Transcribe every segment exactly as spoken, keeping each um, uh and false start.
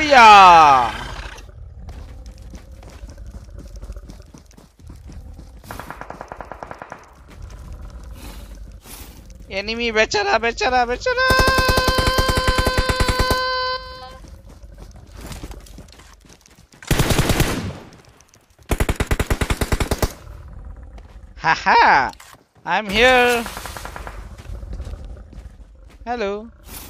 Booyah! Enemy bechara bechara bechara. Haha! I'm here. Hello.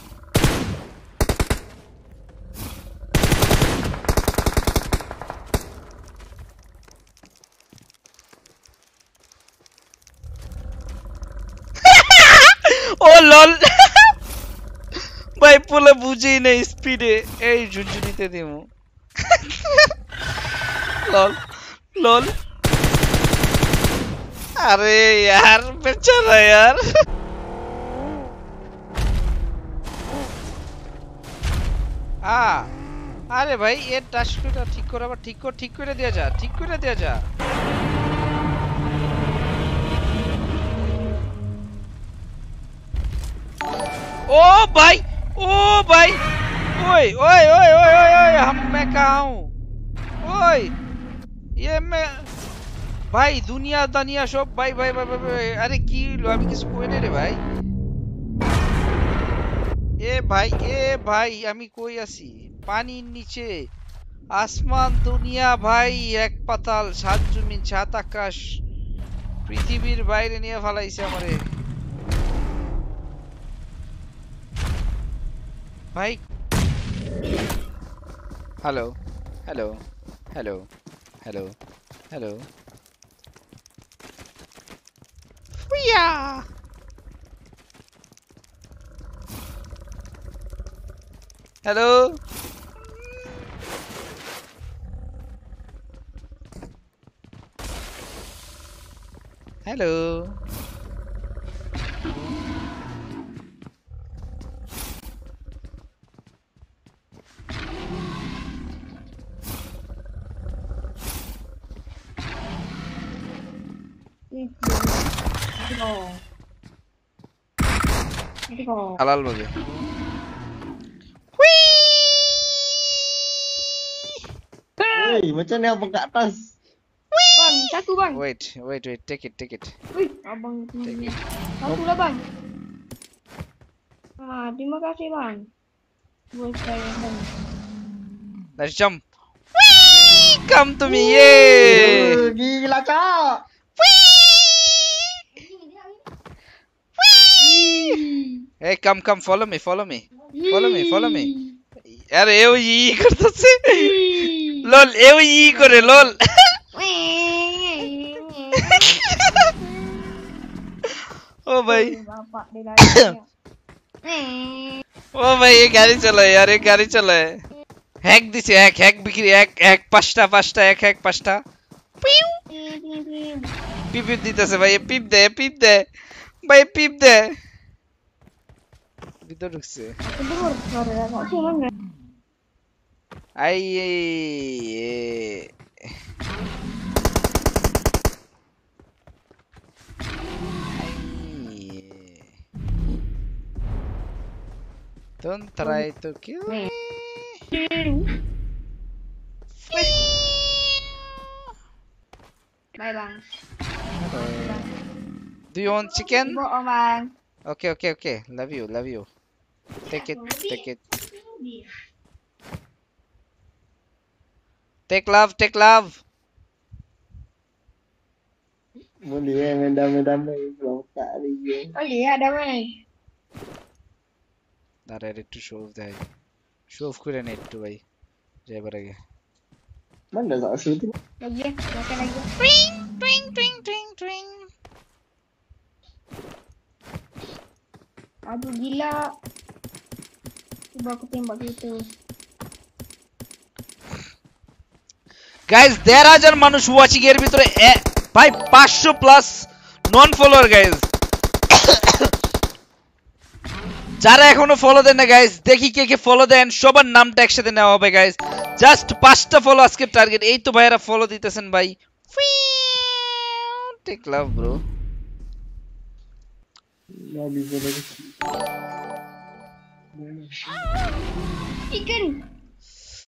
Oh lol. भाई पुला बुझे नहीं स्पीड है ए झुंझुनी ते दिमु lol lol अरे यार बेचारा यार आ अरे भाई ये टास्कটা ঠিক করে আবার ঠিক করে ঠিক করে দেয়া যা ঠিক করে দেয়া যা ओ भाई ओ भाई ओए ओए ओए ओए ओए हम मैं कहाँ हूँ ओए ये मैं भाई दुनिया दुनिया सब भाई भाई भाई भाई अरे की लो अभी किस कोई नहीं रे भाई ए भाई ए भाई अमी कोई ऐसी पानी नीचे आसमान दुनिया भाई एक पताल सात जमीन सात आकाश पृथ्वीर বাইরে নিয়ে ফলাইছে আমারে भाई hello hello hello hello hello फुया hello hello halal babe Woi, macam ni abang kat atas. Bang, satu bang. Wait, wait, wait, take it, take it. Wih, abang tinggi. Satu lah bang. Ah, terima kasih bang. Buat saya bang. Let's jump. Whee! Come to me, yeah. Gila cak. Hey, come, come, follow me, follow me, follow me, follow me. यार ये वो ये करता से लोल ये वो ये करे लोल ओ भाई ओ भाई ये गाड़ी चला है यार ये गाड़ी चला है हैक दिस हैक हैक बिक्री hack hack pasta pasta hack hack pasta peep peep दीता से भाई पीप दे पीप दे भाई पीप दे ভিতর ঢুকছে I don't try to kill me bye bang do you want chicken oh bang okay okay okay love you love you take it take it take love take love Boleh eh main damai-damai belum tak hari je. Boleh ya damai. Dar একটু show off দেয় show off করে নে একটু ভাই যাইবার আগে Mana tak asal tu? Lagi makan lagi. Twing twing twing twing twing Aduh gila. Cuba aku tembak gitu. guys there are জন মানুষ watching এর ভিতরে ভাই পাঁচশো প্লাস নন ফলোয়ার গাইস যারা এখনো ফলো দেন না গাইস দেখি কে কে ফলো দেন সবার নামটা একসাথে নেওয়া হবে গাইস জাস্ট পাঁচটা ফলো আজকে টার্গেট এই তো ভাইরা ফলো দিতেছেন ভাই take love bro Lobby boleh. Chicken.